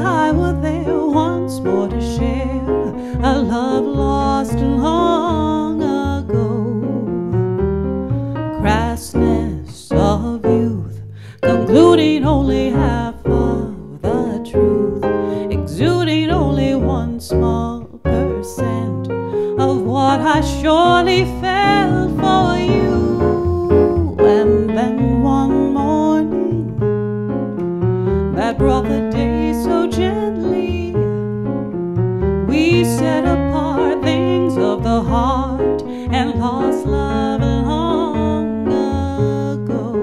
I were there once more to share a love lost long ago. Crassness of youth, concluding only half of the truth, exuding only one small percent of what I surely felt for you. And then one morning that brought the day so gently, we set apart things of the heart and lost love long ago.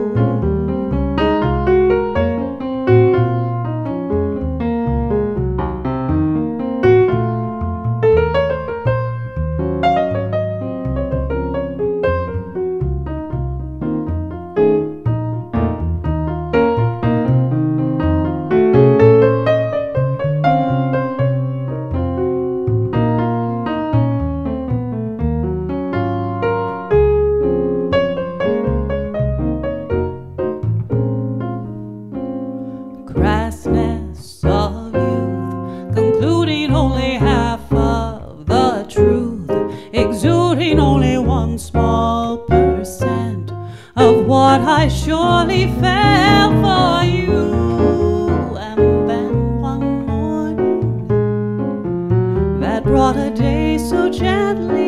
Crassness of youth, concluding only half of the truth, exuding only one small percent of what I surely felt for you. And then one morning that brought a day so gently,